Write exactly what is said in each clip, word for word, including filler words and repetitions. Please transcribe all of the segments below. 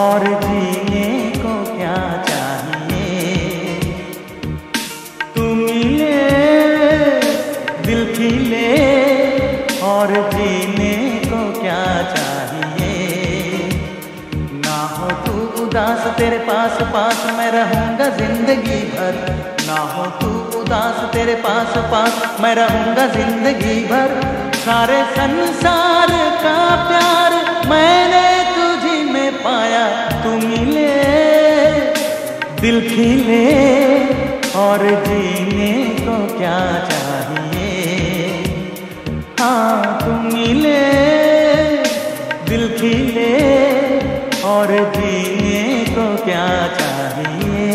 और जीने को क्या चाहिए। तू मिले दिल खिले और जीने को क्या चाहिए। ना हो तू उदास तेरे पास पास मैं रहूंगा जिंदगी भर। ना हो तू उदास तेरे पास पास मैं रहूंगा जिंदगी भर। सारे संसार का प्यार मैंने तुझी में पाया। तू मिले दिल खिले और जीने को क्या चाहिए। हाँ तू मिले दिल खिले और जीने को क्या चाहिए।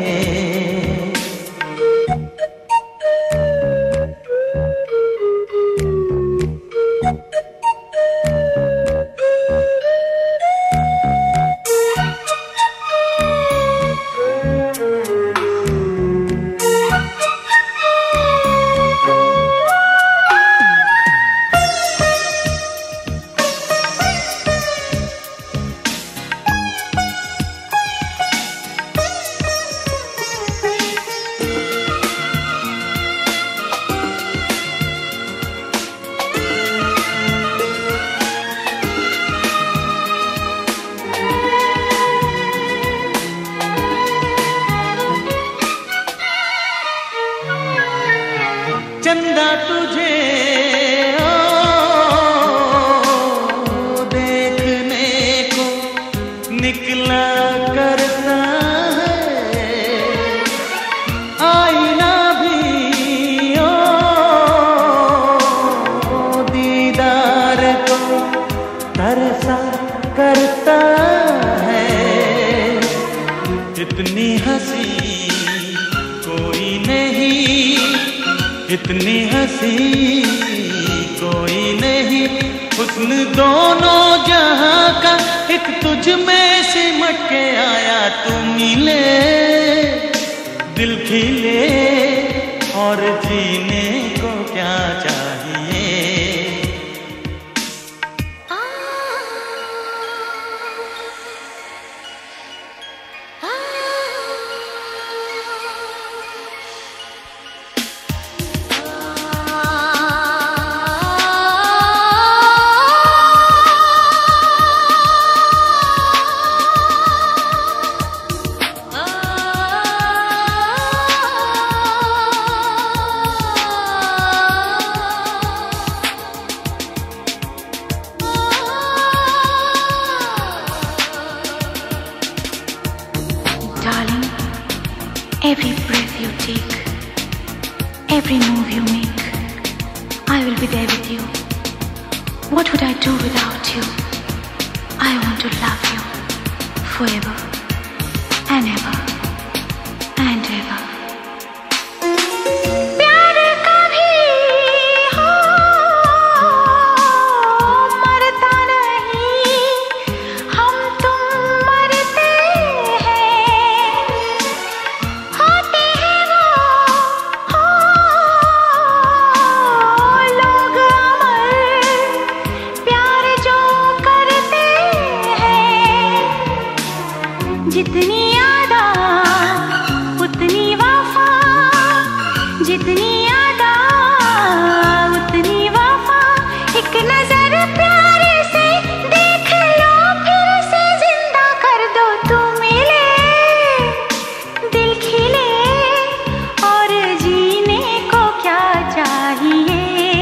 चंदा तुझे ओ, देखने को निकला करता है। आईना भी ओ, दीदार को तरसा करता है। इतनी हंसी कोई नहीं, इतनी हंसी कोई नहीं। हुस्न दोनों जहां का एक तुझ में सिमट के आया। तू मिले दिल खिले और जीने को क्या चाहिए। Darling, every breath you take, every move you make, I will be there with you. What would I do without you? I want to love you forever and ever and ever. प्यार कभी हो मरता नहीं, हम तुम मरते हैं। होते हैं वो हो लोग अमर, प्यार जो करते हैं। जितनी यादा उतनी वफा, जितनी यादा उतनी वफा। एक नजर प्यार से देख लो, फिर से जिंदा कर दो। तू मिले दिल खिले और जीने को क्या चाहिए।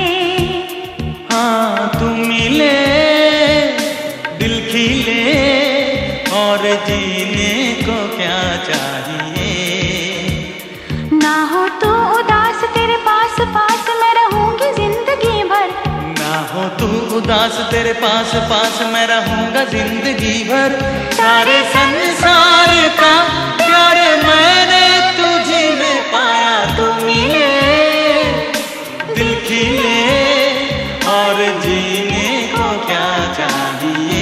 हाँ तू मिले दिल खिले और जीने को क्या चाहिए। ना हो तू उदास तेरे पास पास मैं रहूंगी जिंदगी भर। ना हो तू उदास तेरे पास पास मैं रहूंगा जिंदगी भर। सारे संसार का प्यार मैंने तुझी में पाया। तू मिले दिल खिले और जीने को क्या चाहिए।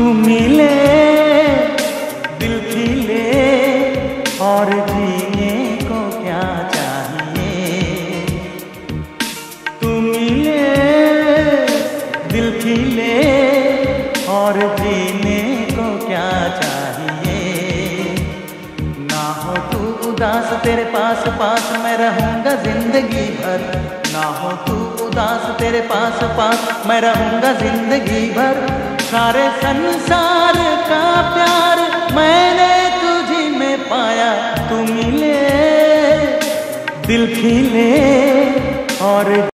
तू मिले दिल खिले और जीने को क्या चाहिए। तू मिले दिल खिले और जीने को क्या चाहिए। ना हो तू उदास तेरे पास पास मैं रहूंगा जिंदगी भर। ना हो तू उदास तेरे पास पास मैं रहूंगा जिंदगी भर। सारे संसार का प्यार मैंने तुझी में पाया। तू मिले दिल खिले और